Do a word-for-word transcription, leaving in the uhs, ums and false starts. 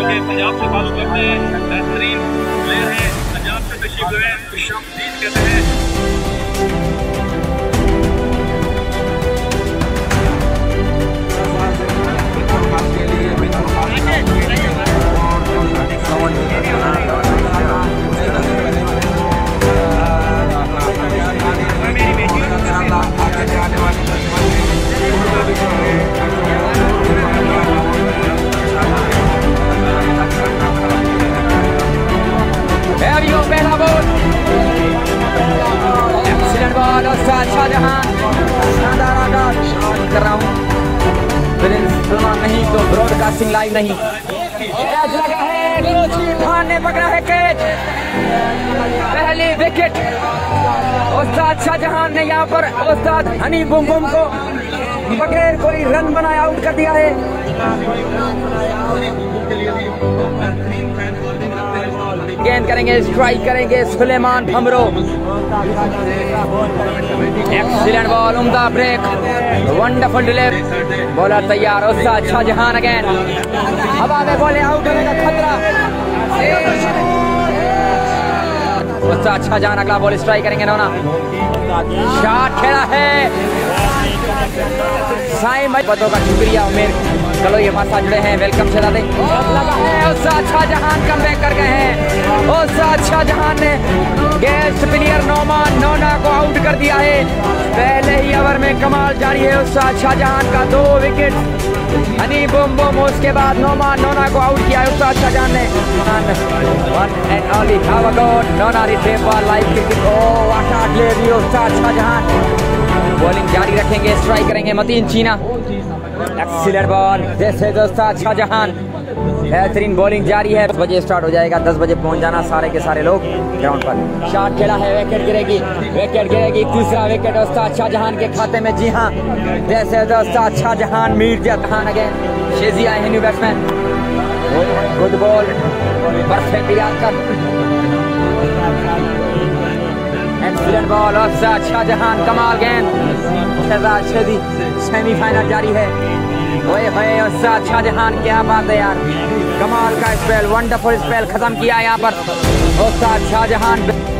के पंजाब से ताल्लुक रखते हैं, बेहतरीन प्लेयर हैं, पंजाब से तशरीफ लाए, खुशामदीद कहते हैं। शाहजहां शानदार आगाज कर रहा हूँ, नहीं तो ब्रॉडकास्टिंग लाइव नहीं। कैच लगा है, खान ने पकड़ा है कैच, पहली विकेट उस्ताद शाहजहां ने यहाँ पर उस्ताद हनी बुम बुम को बगैर कोई रन बनाए आउट कर दिया है। गेंद करेंगे, स्ट्राइक करेंगे सुलेमान भमरो। एक्सीलेंट बॉल, उम्दा ब्रेक, वंडरफुल डिलीवरी, बॉलर तैयार, उस्ताद शाहजहां अगेन, हवा में बॉले, आउट होने का खतरा। उस्ताद शाहजहां अगला बॉल स्ट्राइक करेंगे, नौना शॉट खेला है। साईं भाई पतों का शुक्रिया, उमेर चलो ये हमारे साथ जुड़े हैं, वेलकम से दादे। लगा है उस्ताद शाहजहां कम बैक कर गए हैं। उस्ताद शाहजहां ने गेस्ट प्लेयर नौमान नोना को आउट कर दिया है। पहले ही ओवर में कमाल जारी है उस्ताद शाहजहां का, दो विकेट हनी बुम बुम, उसके बाद नौमान नोना को आउट किया है उस्ताद शाहजहां ने। One and only have a got, नोना retrieve ball, live kick. Oh what a delivery Ustad Shahjahan. Bowling जारी रखेंगे, स्ट्राइक करेंगे मतीन चीना। एक्सीलेंट बॉल, जैसे उस्ताद शाहजहां, बेहतरीन बॉलिंग जारी है। दस बजे स्टार्ट हो जाएगा, दस बजे पहुंच जाना सारे के सारे लोग ग्राउंड पर। शॉट खेला है, विकेट गिरेगी, विकेट गिरेगी, दूसरा विकेट उस्ताद शाहजहां के खाते में। जी हाँ, जैसे उस्ताद शाहजहां, मीरजा खान अगेन, शेजिया है new batsman. Good ball, perfect याद कर, एक्सीलेंट बॉल, उस्ताद शाहजहां, कमाल गेंद, शहजाद शेदी। सेमीफाइनल जारी है। ओए होए उस्ताद शाहजहां, क्या बात है यार, कमाल का स्पेल, वंडरफुल स्पेल खत्म किया यहाँ पर उस्ताद शाहजहां।